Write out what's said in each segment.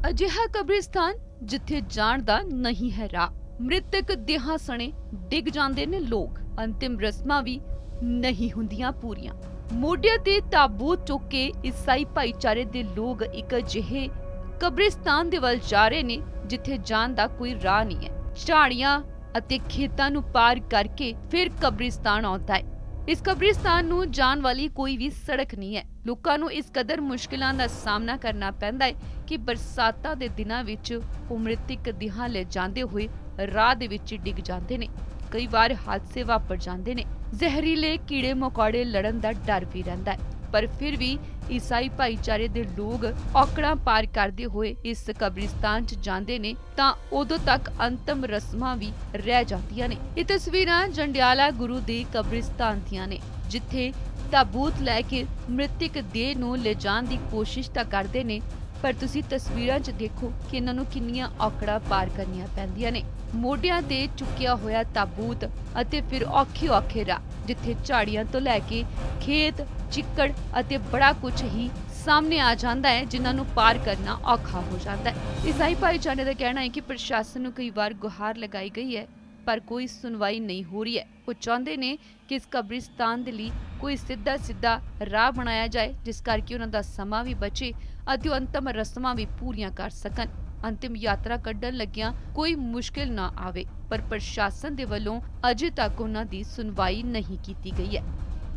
ਅਜਿਹਾ ਕਬਰਿਸਤਾਨ ਜਿੱਥੇ ਜਾਣ ਦਾ ਨਹੀਂ ਹੈ ਰਾਹ। ਮ੍ਰਿਤਕ ਦੇਹਾਂ ਸਣੇ ਡਿੱਗ ਜਾਂਦੇ ਨੇ ਲੋਕ। ਅੰਤਿਮ ਰਸਮਾਂ ਵੀ ਨਹੀਂ ਹੁੰਦੀਆਂ ਪੂਰੀਆਂ। ਮੋਢਿਆਂ ਤੇ ਤਾਬੂਤ ਚੁੱਕ ਕੇ ਈਸਾਈ ਭਾਈਚਾਰੇ ਦੇ ਲੋਕ ਇੱਕ ਅਜਿਹੇ ਕਬਰਿਸਤਾਨ ਦੇ ਵੱਲ ਜਾ ਰਹੇ ਨੇ ਜਿੱਥੇ ਜਾਣ ਦਾ ਕੋਈ ਰਾਹ ਨਹੀਂ ਹੈ। ਝਾੜੀਆਂ ਅਤੇ ਖੇਤਾਂ ਨੂੰ ਪਾਰ ਕਰਕੇ ਫਿਰ ਕਬਰਿਸਤਾਨ ਆਉਂਦਾ ਹੈ। ਇਸ ਕਬਰਿਸਤਾਨ ਨੂੰ ਜਾਣ ਵਾਲੀ ਕੋਈ ਵੀ ਸੜਕ ਨਹੀਂ ਹੈ। ਲੋਕਾਂ ਨੂੰ ਇਸ ਕਦਰ ਮੁਸ਼ਕਿਲਾਂ ਦਾ ਸਾਹਮਣਾ ਕਰਨਾ ਪੈਂਦਾ ਹੈ ਕਿ ਬਰਸਾਤਾਂ ਦੇ ਦਿਨਾਂ ਵਿੱਚ ਉਹ ਮ੍ਰਿਤਕ ਦੇਹਾਂ ਲੈ ਜਾਂਦੇ ਹੋਏ ਰਾਹ ਦੇ ਵਿੱਚ ਡਿੱਗ ਜਾਂਦੇ ਨੇ। ਕਈ ਵਾਰ ਹਾਦਸੇ ਵਾਪਰ ਜਾਂਦੇ ਨੇ। ਜ਼ਹਿਰੀਲੇ ਕੀੜੇ ਮਕੌੜੇ ਲੜਨ ਦਾ ਡਰ ਵੀ ਰਹਿੰਦਾ ਹੈ। ਪਰ ਫਿਰ ਵੀ ਈਸਾਈ ਭਾਈਚਾਰੇ ਦੇ ਲੋਕ ਔਕੜਾਂ ਪਾਰ ਕਰਦੇ ਹੋਏ ਇਸ ਕਬਰਿਸਤਾਨ 'ਚ ਜਾਂਦੇ ਨੇ ਤਾਂ ਉਦੋਂ ਤੱਕ ਅੰਤਮ ਰਸਮਾਂ ਵੀ ਰਹਿ ਜਾਂਦੀਆਂ ਨੇ। ਇਹ ਤਸਵੀਰਾਂ ਜੰਡਿਆਲਾ ਗੁਰੂ ਦੇ ਕਬਰਿਸਤਾਨ ਦੀਆਂ ਨੇ, ਜਿੱਥੇ ਤਾਬੂਤ ਲੈ ਕੇ ਮ੍ਰਿਤਕ ਦੇਹ ਨੂੰ ਲਿਜਾਣ ਦੀ ਕੋਸ਼ਿਸ਼ ਤਾਂ ਕਰਦੇ ਨੇ, ਪਰ ਤੁਸੀਂ ਤਸਵੀਰਾਂ 'ਚ ਦੇਖੋ ਕਿ ਇਹਨਾਂ ਨੂੰ ਕਿੰਨੀਆਂ ਔਕੜਾਂ ਪਾਰ ਕਰਨੀਆਂ ਪੈਂਦੀਆਂ ਨੇ। ਮੋਢਿਆਂ ਤੇ ਚੁੱਕਿਆ ਹੋਇਆ ਤਾਬੂਤ ਅਤੇ ਫਿਰ ਔਖੇ ਰਾਹ, ਜਿੱਥੇ ਝਾੜੀਆਂ ਤੋਂ ਲੈ ਕੇ ਖੇਤ, ਚਿੱਕੜ ਅਤੇ ਬੜਾ ਕੁਝ ਹੀ ਸਾਹਮਣੇ ਆ ਜਾਂਦਾ ਹੈ, ਜਿਨ੍ਹਾਂ ਨੂੰ ਪਾਰ ਕਰਨਾ ਔਖਾ ਹੋ ਜਾਂਦਾ ਹੈ। ਈਸਾਈ ਭਾਈਚਾਰੇ ਦਾ ਕਹਿਣਾ ਹੈ ਕਿ ਪ੍ਰਸ਼ਾਸਨ ਨੂੰ ਕਈ ਵਾਰ ਗੁਹਾਰ ਲਗਾਈ ਗਈ ਹੈ, ਪਰ ਕੋਈ ਸੁਣਵਾਈ ਨਹੀਂ ਹੋ ਰਹੀ ਹੈ। ਉਹ ਚਾਹੁੰਦੇ ਨੇ ਕਿ ਇਸ ਕਬਰਿਸਤਾਨ ਦੇ ਲਈ ਕੋਈ ਸਿੱਧਾ ਰਾਹ ਬਣਾਇਆ ਜਾਏ, ਜਿਸ ਕਰਕੇ ਉਹਨਾਂ ਦਾ ਸਮਾਂ ਵੀ ਬਚੇ ਅਤੇ ਉਹ ਅੰਤਮ ਰਸਮਾਂ ਵੀ ਪੂਰੀਆਂ ਕਰ ਸਕਣ। ਅੰਤਿਮ ਯਾਤਰਾ ਕੱਢਣ ਲੱਗਿਆਂ ਕੋਈ ਮੁਸ਼ਕਿਲ ਨਾ ਆਵੇ, ਪਰ ਪ੍ਰਸ਼ਾਸਨ ਦੇ ਵੱਲੋਂ ਅਜੇ ਤੱਕ ਉਹਨਾਂ ਦੀ ਸੁਣਵਾਈ ਨਹੀਂ ਕੀਤੀ ਗਈ ਹੈ।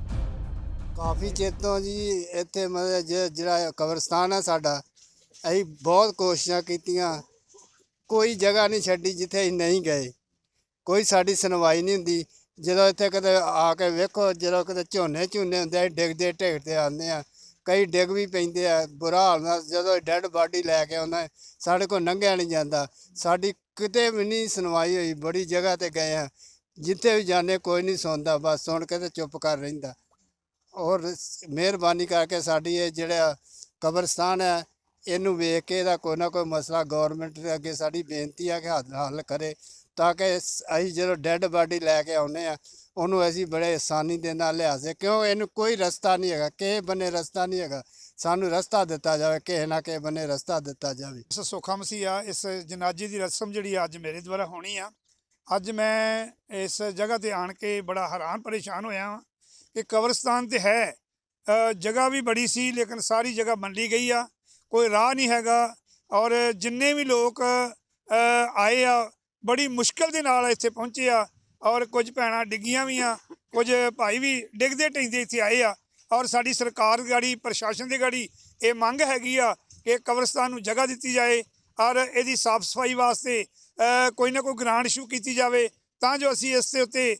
ਕਾਫੀ ਚਿਰ ਤੋਂ ਜੀ ਇੱਥੇ ਮਤਲਬ ਜਿਹੜਾ ਕਬਰਸਤਾਨ ਹੈ ਸਾਡਾ, ਅਸੀਂ ਬਹੁਤ ਕੋਸ਼ਿਸ਼ਾਂ ਕੀਤੀਆਂ, ਕੋਈ ਜਗ੍ਹਾ ਨਹੀਂ ਛੱਡੀ ਜਿੱਥੇ ਅਸੀਂ ਨਹੀਂ ਗਏ। ਕੋਈ ਸਾਡੀ ਸੁਣਵਾਈ ਨਹੀਂ ਹੁੰਦੀ। ਜਦੋਂ ਇੱਥੇ ਕਦੇ ਆ ਕੇ ਵੇਖੋ, ਜਦੋਂ ਕਦੇ ਝੋਨੇ ਹੁੰਦੇ ਡਿੱਗਦੇ ਢਿੱਗਦੇ ਆਉਂਦੇ ਆ, ਕਈ ਡਿੱਗ ਵੀ ਪੈਂਦੇ ਆ। ਬੁਰਾ ਹਾਲ ਨਾਲ ਜਦੋਂ ਡੈੱਡ ਬਾਡੀ ਲੈ ਕੇ ਆਉਂਦਾ, ਸਾਡੇ ਕੋਲ ਲੰਘਿਆ ਨਹੀਂ ਜਾਂਦਾ। ਸਾਡੀ ਕਿਤੇ ਵੀ ਨਹੀਂ ਸੁਣਵਾਈ ਹੋਈ। ਬੜੀ ਜਗ੍ਹਾ 'ਤੇ ਗਏ ਆ, ਜਿੱਥੇ ਵੀ ਜਾਂਦੇ ਕੋਈ ਨਹੀਂ ਸੁਣਦਾ, ਬਸ ਸੁਣ ਕੇ ਤੇ ਚੁੱਪ ਕਰ ਰਹਿੰਦਾ। ਔਰ ਮਿਹਰਬਾਨੀ ਕਰਕੇ ਸਾਡੀ ਇਹ ਜਿਹੜਾ ਕਬਰਸਤਾਨ ਹੈ, ਇਹਨੂੰ ਵੇਖ ਕੇ ਇਹਦਾ ਕੋਈ ਨਾ ਕੋਈ ਮਸਲਾ ਗੌਰਮੈਂਟ ਦੇ ਅੱਗੇ ਸਾਡੀ ਬੇਨਤੀ ਹੈ ਕਿ ਹੱਲ ਕਰੇ, ਤਾਂ ਕਿ ਅਸੀਂ ਜਦੋਂ ਡੈੱਡ ਬਾਡੀ ਲੈ ਕੇ ਆਉਂਦੇ ਹਾਂ ਉਹਨੂੰ ਅਸੀਂ ਬੜੇ ਆਸਾਨੀ ਦੇ ਨਾਲ ਲਿਆ ਸਕੇ। ਕਿਉਂ ਇਹਨੂੰ ਕੋਈ ਰਸਤਾ ਨਹੀਂ ਹੈਗਾ, ਕਿਸੇ ਬੰਨੇ ਰਸਤਾ ਨਹੀਂ ਹੈਗਾ। ਸਾਨੂੰ ਰਸਤਾ ਦਿੱਤਾ ਜਾਵੇ, ਕਿਸੇ ਨਾ ਕਿਸੇ ਬੰਨੇ ਰਸਤਾ ਦਿੱਤਾ ਜਾਵੇ। ਸੁੱਖਾ ਮਸੀਹ ਆ। ਇਸ ਜਨਾਜ਼ੇ ਦੀ ਰਸਮ ਜਿਹੜੀ ਅੱਜ ਮੇਰੇ ਦੁਆਰਾ ਹੋਣੀ ਆ, ਅੱਜ ਮੈਂ ਇਸ ਜਗ੍ਹਾ 'ਤੇ ਆਣ ਕੇ ਬੜਾ ਹੈਰਾਨ ਪਰੇਸ਼ਾਨ ਹੋਇਆ ਹਾਂ ਕਿ ਕਬਰਸਤਾਨ ਤਾਂ ਹੈ, ਜਗ੍ਹਾ ਵੀ ਬੜੀ ਸੀ, ਲੇਕਿਨ ਸਾਰੀ ਜਗ੍ਹਾ ਮੰਡੀ ਗਈ ਆ, ਕੋਈ ਰਾਹ ਨਹੀਂ ਹੈਗਾ। ਔਰ ਜਿੰਨੇ ਵੀ ਲੋਕ ਆਏ ਆ, ਬੜੀ ਮੁਸ਼ਕਿਲ ਦੇ ਨਾਲ ਇੱਥੇ ਪਹੁੰਚੇ ਆ। ਔਰ ਕੁਝ ਭੈਣਾਂ ਡਿੱਗੀਆਂ ਵੀ ਆ, ਕੁਝ ਭਾਈ ਵੀ ਡਿੱਗਦੇ ਢਿੱਗਦੇ ਇੱਥੇ ਆਏ ਆ। ਔਰ ਸਾਡੀ ਸਰਕਾਰ ਗਾੜੀ, ਪ੍ਰਸ਼ਾਸਨ ਦੀ ਗਾੜੀ ਇਹ ਮੰਗ ਹੈਗੀ ਆ ਕਿ ਕਬਰਸਤਾਨ ਨੂੰ ਜਗ੍ਹਾ ਦਿੱਤੀ ਜਾਏ ਔਰ ਇਹਦੀ ਸਾਫ ਸਫਾਈ ਵਾਸਤੇ ਕੋਈ ਨਾ ਕੋਈ ਗ੍ਰਾਂਟ ਇਸ਼ੂ ਕੀਤੀ ਜਾਵੇ, ਤਾਂ ਜੋ ਅਸੀਂ ਇਸ ਦੇ ਉੱਤੇ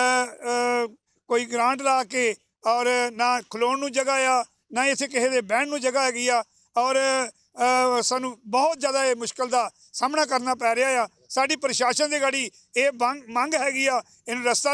ਕੋਈ ਗ੍ਰਾਂਟ ਲਾ ਕੇ, ਔਰ ਨਾ ਖਲੋਣ ਨੂੰ ਜਗ੍ਹਾ ਆ, ਨਾ ਇੱਥੇ ਕਿਸੇ ਦੇ ਬਹਿਣ ਨੂੰ ਜਗ੍ਹਾ ਹੈਗੀ ਆ। ਔਰ ਸਾਨੂੰ ਬਹੁਤ ਜ਼ਿਆਦਾ ਇਹ ਮੁਸ਼ਕਿਲ ਦਾ ਸਾਹਮਣਾ ਕਰਨਾ ਪੈ ਰਿਹਾ ਆ। ਸਾਡੀ ਪ੍ਰਸ਼ਾਸਨ ਦੀ ਗਾੜੀ ਇਹ ਮੰਗ ਹੈਗੀ ਆ, ਇਹਨੂੰ ਰਸਤਾ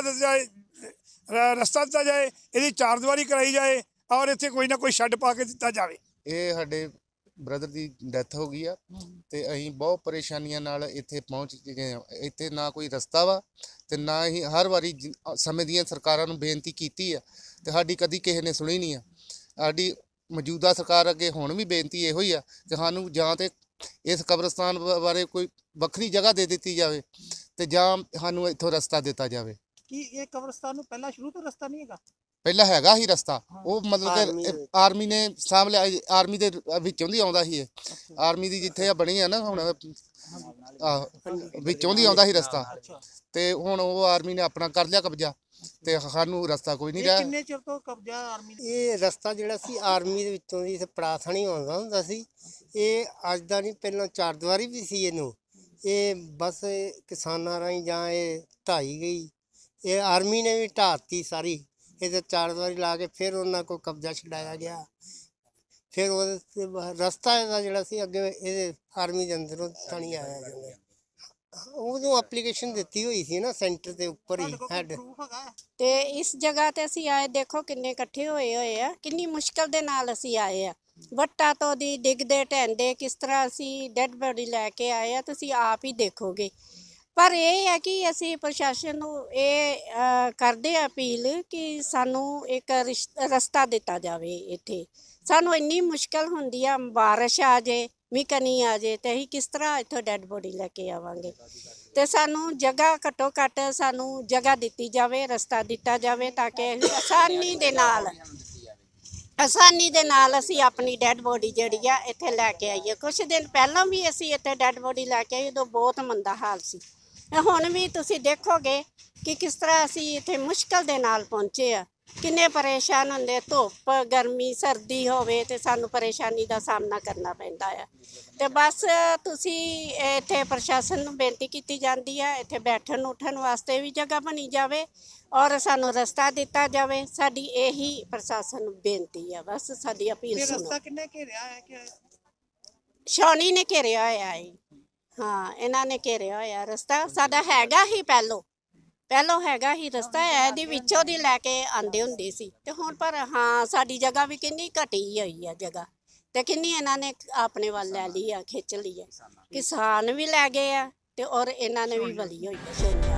ਦਿੱਤਾ ਜਾਏ, ਇਹਦੀ ਚਾਰਦੀਵਾਰੀ ਕਰਾਈ ਜਾਏ ਔਰ ਇੱਥੇ ਕੋਈ ਨਾ ਕੋਈ ਸ਼ੈੱਡ ਪਾ ਕੇ ਦਿੱਤਾ ਜਾਵੇ। ਇਹ ਸਾਡੇ ਬ੍ਰਦਰ ਦੀ ਡੈਥ ਹੋ ਗਈ ਆ ਤੇ ਅਸੀਂ ਬਹੁਤ ਪਰੇਸ਼ਾਨੀਆਂ ਨਾਲ ਇੱਥੇ ਪਹੁੰਚ ਗਏ ਹਾਂ। ਇੱਥੇ ਨਾ ਕੋਈ ਰਸਤਾ ਵਾ ਤੇ ਨਾ ਹੀ ਹਰ ਵਾਰੀ ਸਮੇਂ ਦੀਆਂ ਸਰਕਾਰਾਂ ਨੂੰ ਬੇਨਤੀ ਕੀਤੀ ਆ ਤੇ ਸਾਡੀ ਕਦੀ ਕਿਸੇ ਨੇ ਸੁਣੀ ਨਹੀਂ ਆ। ਸਾਡੀ ਮੌਜੂਦਾ ਸਰਕਾਰ ਅੱਗੇ ਹੁਣ ਵੀ ਬੇਨਤੀ ਇਹੋ ਹੀ ਆ ਕਿ ਸਾਨੂੰ ਜਾਂ ਤੇ ਇਸ ਕਬਰਸਤਾਨ ਬਾਰੇ ਕੋਈ ਵੱਖਰੀ ਜਗ੍ਹਾ ਦੇ ਦਿੱਤੀ ਜਾਵੇ ਤੇ ਜਾਂ ਸਾਨੂੰ ਇੱਥੋਂ ਰਸਤਾ ਦਿੱਤਾ ਜਾਵੇ। ਕੀ ਇਹ ਕਬਰਸਤਾਨ ਨੂੰ ਪਹਿਲਾਂ ਸ਼ੁਰੂ ਤੋਂ ਰਸਤਾ ਨਹੀਂ ਹੈਗਾ? ਪਹਿਲਾਂ ਹੈਗਾ ਹੀ ਰਸਤਾ, ਉਹ ਮਤਲਬ ਕਿ ਆਰਮੀ ਨੇ ਸਾਂਭ ਲਿਆ। ਆਰਮੀ ਦੇ ਵਿੱਚੋਂ ਦੀ ਆਉਂਦਾ ਸੀ, ਇਹ ਆਰਮੀ ਦੀ ਜਿੱਥੇ ਆ ਬਣੀ ਆ ਨਾ ਹੁਣ, ਵਿੱਚੋਂ ਦੀ ਆਉਂਦਾ ਸੀ ਰਸਤਾ, ਤੇ ਹੁਣ ਉਹ ਆਰਮੀ ਨੇ ਆਪਣਾ ਕਰ ਲਿਆ ਕਬਜ਼ਾ ਤੇ ਸਾਨੂੰ ਰਸਤਾ ਕੋਈ ਨਹੀਂ ਰਿਹਾ। ਕਿੰਨੇ ਚਿਰ ਤੋਂ ਕਬਜ਼ਾ ਆਰਮੀ ਨੇ? ਇਹ ਰਸਤਾ ਜਿਹੜਾ ਸੀ ਆਰਮੀ ਦੇ ਵਿੱਚੋਂ ਦੀ ਪੜਾਥਣੀ ਆਉਂਦਾ ਹੁੰਦਾ ਸੀ। ਇਹ ਅੱਜ ਦਾ ਨਹੀਂ, ਪਹਿਲਾਂ ਚਾਰਦੀਵਾਰੀ ਵੀ ਸੀ ਇਹਨੂੰ। ਇਹ ਬਸ ਕਿਸਾਨਾਂ ਰਾਹੀਂ ਜਾਂ ਇਹ ਢਾਈ ਗਈ, ਇਹ ਆਰਮੀ ਨੇ ਵੀ ਢਾਤੀ ਸਾਰੀ। ਇਹਦੇ ਚਾਰਦੀਵਾਰੀ ਲਾ ਕੇ ਫਿਰ ਉਹਨਾਂ ਕੋਲ ਕਬਜ਼ਾ ਛਡਾਇਆ ਗਿਆ। ਫਿਰ ਉਹਦੇ ਰਸਤਾ ਇਹਦਾ ਜਿਹੜਾ ਸੀ ਅੱਗੇ ਇਹਦੇ ਆਰਮੀ ਦੇ ਅੰਦਰੋਂ ਥਾਣੀ ਆਇਆ ਜਾਂਦਾ। ਉਦੋਂ ਐਪਲੀਕੇਸ਼ਨ ਦਿੱਤੀ ਹੋਈ ਸੀ ਨਾ ਸੈਂਟਰ ਦੇ ਉੱਪਰ ਹੀ ਹੈਡ। ਤੇ ਇਸ ਜਗ੍ਹਾ ਤੇ ਅਸੀਂ ਆਏ, ਦੇਖੋ ਕਿੰਨੇ ਇਕੱਠੇ ਹੋਏ ਆ, ਕਿੰਨੀ ਮੁਸ਼ਕਲ ਦੇ ਨਾਲ ਅਸੀਂ ਆਏ ਆ। ਵੱਟਾਂ ਤੋਂ ਦੀ ਡਿੱਗਦੇ ਢਹਿੰਦੇ ਕਿਸ ਤਰ੍ਹਾਂ ਅਸੀਂ ਡੈਡ ਬੋਡੀ ਲੈ ਕੇ ਆਏ ਆ, ਤੁਸੀਂ ਆਪ ਹੀ ਦੇਖੋਗੇ। ਪਰ ਇਹ ਹੈ ਕਿ ਅਸੀਂ ਪ੍ਰਸ਼ਾਸਨ ਨੂੰ ਇਹ ਕਰਦੇ ਆ ਅਪੀਲ ਕਿ ਸਾਨੂੰ ਇੱਕ ਰਸਤਾ ਦਿੱਤਾ ਜਾਵੇ। ਇੱਥੇ ਸਾਨੂੰ ਇੰਨੀ ਮੁਸ਼ਕਲ ਹੁੰਦੀ ਆ, ਬਾਰਿਸ਼ ਆ ਜੇ, ਵੀ ਕਨੀ ਆ ਜੇ ਤੇ ਅਸੀਂ ਕਿਸ ਤਰ੍ਹਾਂ ਇੱਥੋਂ ਡੈੱਡ ਬੋਡੀ ਲੈ ਕੇ ਆਵਾਂਗੇ। ਤੇ ਸਾਨੂੰ ਜਗ੍ਹਾ ਘੱਟੋ ਘੱਟ ਸਾਨੂੰ ਜਗ੍ਹਾ ਦਿੱਤੀ ਜਾਵੇ, ਰਸਤਾ ਦਿੱਤਾ ਜਾਵੇ ਤਾਂ ਕਿ ਅਸੀਂ ਆਸਾਨੀ ਦੇ ਨਾਲ ਅਸੀਂ ਆਪਣੀ ਡੈੱਡ ਬੋਡੀ ਜਿਹੜੀ ਆ ਇੱਥੇ ਲੈ ਕੇ ਆਈਏ। ਕੁਛ ਦਿਨ ਪਹਿਲਾਂ ਵੀ ਅਸੀਂ ਇੱਥੇ ਡੈੱਡ ਬੋਡੀ ਲੈ ਕੇ ਆਏ, ਉਦੋਂ ਬਹੁਤ ਮੰਦਾ ਹਾਲ ਸੀ। ਹੁਣ ਵੀ ਤੁਸੀਂ ਦੇਖੋਗੇ ਕਿ ਕਿਸ ਤਰ੍ਹਾਂ ਅਸੀਂ ਇੱਥੇ ਮੁਸ਼ਕਲ ਦੇ ਨਾਲ ਪਹੁੰਚੇ ਆ। ਕਿੰਨੇ ਪਰੇਸ਼ਾਨ ਹੁੰਦੇ, ਧੁੱਪ ਗਰਮੀ ਸਰਦੀ ਹੋਵੇ ਤੇ ਸਾਨੂੰ ਪਰੇਸ਼ਾਨੀ ਦਾ ਸਾਹਮਣਾ ਕਰਨਾ ਪੈਂਦਾ ਆ। ਤੇ ਬਸ ਤੁਸੀਂ ਇੱਥੇ ਪ੍ਰਸ਼ਾਸਨ ਨੂੰ ਬੇਨਤੀ ਕੀਤੀ ਜਾਂਦੀ ਹੈ, ਇੱਥੇ ਬੈਠਣ ਉੱਠਣ ਵਾਸਤੇ ਵੀ ਜਗ੍ਹਾ ਬਣੀ ਜਾਵੇ ਔਰ ਸਾਨੂੰ ਰਸਤਾ ਦਿੱਤਾ ਜਾਵੇ। ਸਾਡੀ ਇਹੀ ਪ੍ਰਸ਼ਾਸਨ ਨੂੰ ਬੇਨਤੀ ਆ, ਬਸ ਸਾਡੀ ਅਪੀਲ ਸੁਣੋ। ਰਸਤਾ ਕਿੰਨੇ ਘੇਰਿਆ ਹੈ ਕਿ ਛਾਉਣੀ ਨੇ ਘੇਰਿਆ ਹੋਇਆ ਹੈ। ਹਾਂ, ਇਹਨਾਂ ਨੇ ਘੇਰਿਆ ਹੋਇਆ ਰਸਤਾ। ਸਾਡਾ ਹੈਗਾ ਹੀ ਪਹਿਲੋਂ ਹੈਗਾ ਹੀ ਰਸਤਾ, ਇਹਦੇ ਵਿੱਚੋਂ ਦੀ ਲੈ ਕੇ ਆਂਦੇ ਹੁੰਦੇ ਸੀ ਤੇ ਹੁਣ ਪਰ ਹਾਂ ਸਾਡੀ ਜਗ੍ਹਾ ਵੀ ਕਿੰਨੀ ਘਟੀ ਹੋਈ ਆ ਜਗ੍ਹਾ, ਤੇ ਕਿੰਨੀ ਇਹਨਾਂ ਨੇ ਆਪਣੇ ਵੱਲ ਲੈ ਲਈ ਆ, ਖਿੱਚ ਲਈ ਆ। ਕਿਸਾਨ ਵੀ ਲੈ ਗਏ ਆ ਤੇ ਔਰ ਇਹਨਾਂ ਨੇ ਵੀ ਵਲੀ ਹੋਈ ਆ।